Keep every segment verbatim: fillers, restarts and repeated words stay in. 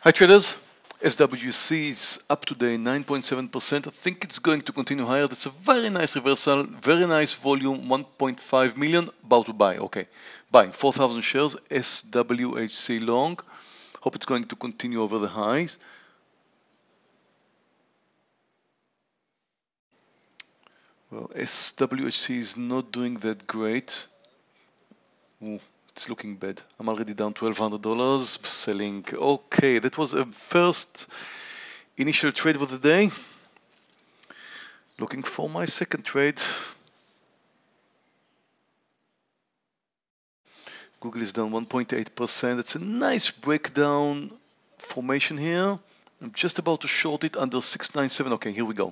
Hi traders, S W C is up today nine point seven percent. I think it's going to continue higher. That's a very nice reversal, very nice volume, one point five million, about to buy. Okay, buying four thousand shares, S W H C long. Hope it's going to continue over the highs. Well, S W H C is not doing that great. Ooh, it's looking bad. I'm already down twelve hundred dollars, selling. Okay, that was a first initial trade for the day. Looking for my second trade. Google is down one point eight percent. It's a nice breakdown formation here. I'm just about to short it under six ninety-seven. Okay, here we go.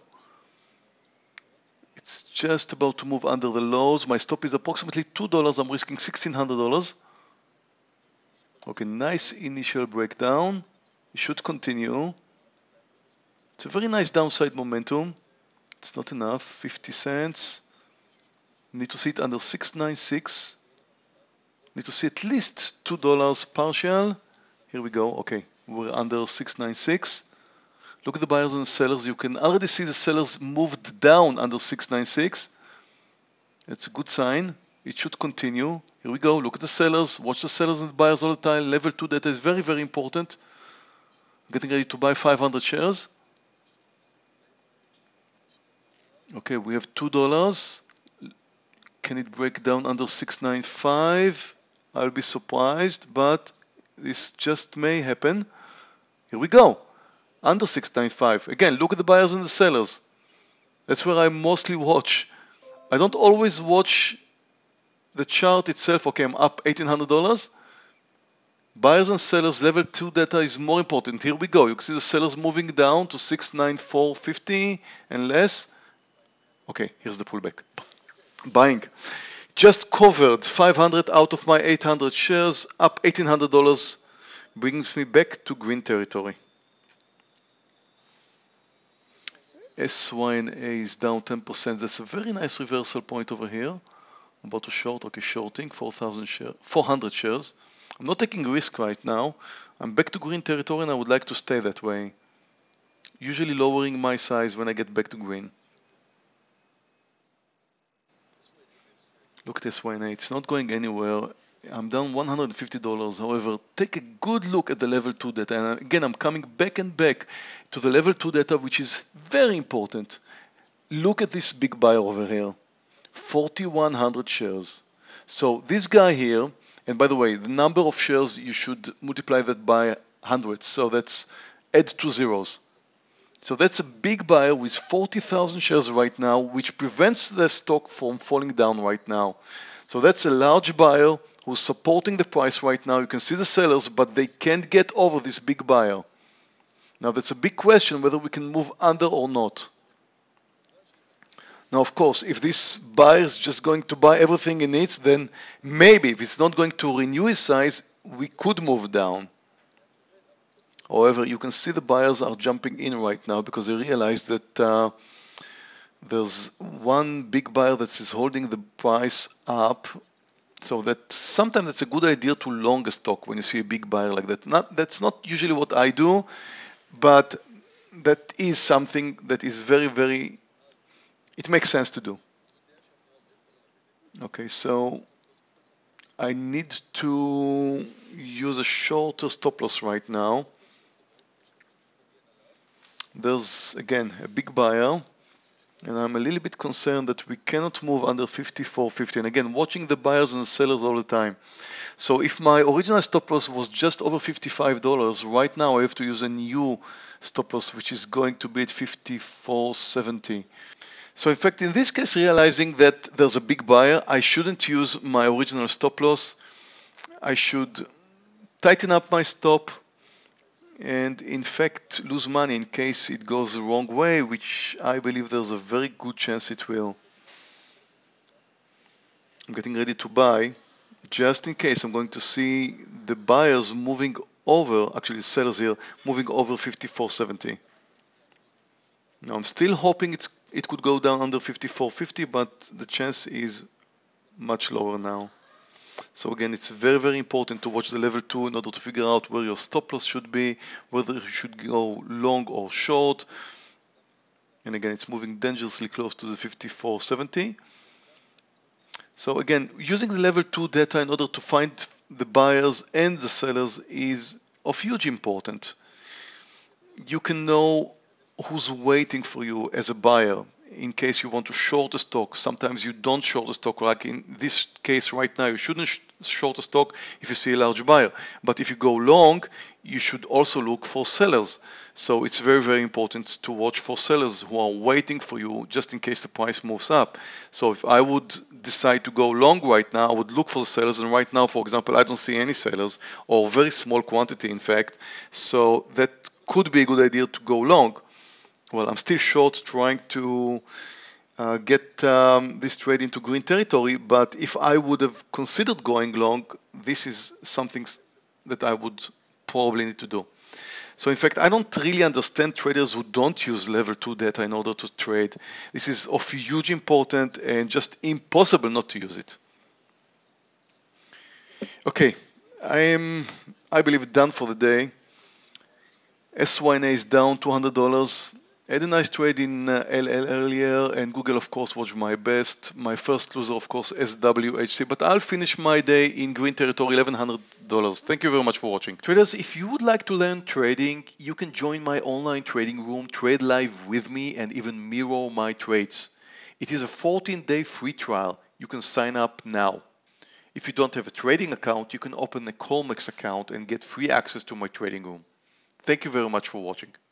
It's just about to move under the lows. My stop is approximately two dollars. I'm risking sixteen hundred dollars. Okay, nice initial breakdown. It should continue. It's a very nice downside momentum. It's not enough, fifty cents. Need to see it under six ninety-six. Need to see at least two dollars partial. Here we go. Okay, we're under six ninety-six. Look at the buyers and sellers. You can already see the sellers moved down under six ninety-six. That's a good sign. It should continue. Here we go. Look at the sellers. Watch the sellers and the buyers all the time. Level two data is very, very important. I'm getting ready to buy five hundred shares. Okay, we have two dollars. Can it break down under six ninety-five? I'll be surprised, but this just may happen. Here we go. Under six ninety-five. Again, look at the buyers and the sellers. That's where I mostly watch. I don't always watch the chart itself. Okay, I'm up eighteen hundred dollars. Buyers and sellers, level two data is more important. Here we go. You can see the sellers moving down to six ninety-four fifty and less. Okay, here's the pullback. Buying. Just covered five hundred out of my eight hundred shares, up eighteen hundred dollars, brings me back to green territory. S Y N A is down ten percent. That's a very nice reversal point over here. I'm about to short. Okay, shorting four thousand shares, four hundred shares. I'm not taking risk right now. I'm back to green territory and I would like to stay that way. Usually lowering my size when I get back to green. Look at S Y N A. It's not going anywhere. I'm down one hundred fifty dollars. However, take a good look at the level two data. And again, I'm coming back and back to the level two data, which is very important. Look at this big buyer over here, forty-one hundred shares. So this guy here, and by the way, the number of shares, you should multiply that by hundreds. So that's add two zeros. So that's a big buyer with forty thousand shares right now, which prevents the stock from falling down right now. So that's a large buyer who's supporting the price right now. You can see the sellers, but they can't get over this big buyer. Now that's a big question whether we can move under or not. Now, of course, if this buyer is just going to buy everything he needs, then maybe if it's not going to renew his size, we could move down. However, you can see the buyers are jumping in right now because they realize that uh, there's one big buyer that is holding the price up. So that sometimes it's a good idea to long a stock when you see a big buyer like that. Not, that's not usually what I do, but that is something that is very, very, it makes sense to do. Okay, so I need to use a shorter stop loss right now. There's, again, a big buyer, and I'm a little bit concerned that we cannot move under fifty-four fifty. And again, watching the buyers and sellers all the time. So if my original stop loss was just over fifty-five dollars, right now I have to use a new stop loss, which is going to be at fifty-four seventy. So in fact, in this case, realizing that there's a big buyer, I shouldn't use my original stop loss. I should tighten up my stop and in fact lose money in case it goes the wrong way, which I believe there's a very good chance it will. I'm getting ready to buy just in case I'm going to see the buyers moving over, actually sellers here, moving over fifty-four seventy. Now I'm still hoping it's, it could go down under fifty-four fifty, but the chance is much lower now. So again, it's very, very important to watch the level two in order to figure out where your stop loss should be, whether you should go long or short. And again, it's moving dangerously close to the fifty-four seventy. So again, using the level two data in order to find the buyers and the sellers is of huge importance. You can know who's waiting for you as a buyer in case you want to short a stock. Sometimes you don't short a stock, like in this case right now, you shouldn't sh short a stock if you see a large buyer. But if you go long, you should also look for sellers. So it's very, very important to watch for sellers who are waiting for you just in case the price moves up. So if I would decide to go long right now, I would look for the sellers. And right now, for example, I don't see any sellers, or very small quantity, in fact. So that could be a good idea to go long. Well, I'm still short, trying to uh, get um, this trade into green territory, but if I would have considered going long, this is something that I would probably need to do. So in fact, I don't really understand traders who don't use level two data in order to trade. This is of huge importance and just impossible not to use it. Okay, I am, I believe, done for the day. S Y N A is down two hundred dollars. I had a nice trade in uh, L L earlier, and Google, of course, was my best. My first loser, of course, S W H C, but I'll finish my day in green territory, eleven hundred dollars. Thank you very much for watching. Traders, if you would like to learn trading, you can join my online trading room, trade live with me, and even mirror my trades. It is a fourteen day free trial. You can sign up now. If you don't have a trading account, you can open a Colmex account and get free access to my trading room. Thank you very much for watching.